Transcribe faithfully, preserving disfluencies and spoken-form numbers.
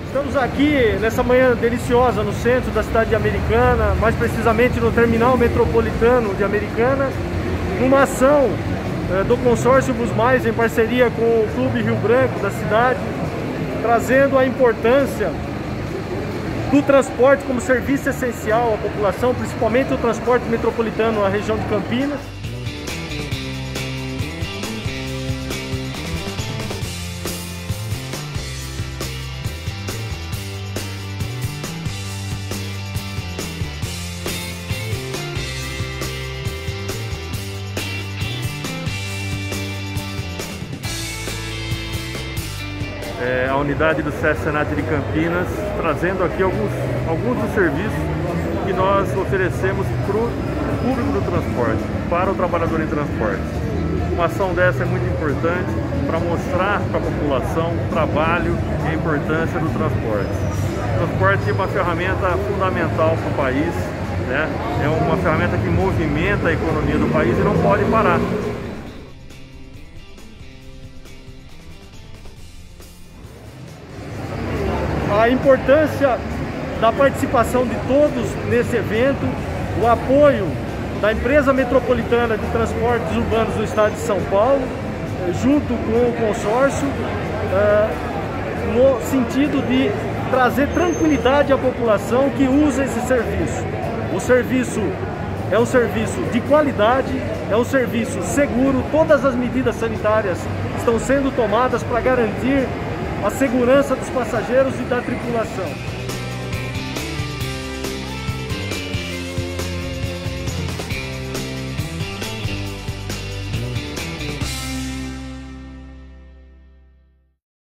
Estamos aqui nessa manhã deliciosa no centro da cidade de Americana, mais precisamente no terminal metropolitano de Americana, numa ação eh, do consórcio Busmais em parceria com o Clube Rio Branco da cidade, trazendo a importância do transporte como serviço essencial à população, principalmente o transporte metropolitano na região de Campinas. É, a unidade do SESC Senat de Campinas, trazendo aqui alguns, alguns dos serviços que nós oferecemos para o público do transporte, para o trabalhador em transporte. Uma ação dessa é muito importante para mostrar para a população o trabalho e a importância do transporte. O transporte é uma ferramenta fundamental para o país, né? É uma ferramenta que movimenta a economia do país e não pode parar. A importância da participação de todos nesse evento, o apoio da Empresa Metropolitana de Transportes Urbanos do Estado de São Paulo, junto com o consórcio, no sentido de trazer tranquilidade à população que usa esse serviço. O serviço é um serviço de qualidade, é um serviço seguro, todas as medidas sanitárias estão sendo tomadas para garantir a segurança dos passageiros e da tripulação.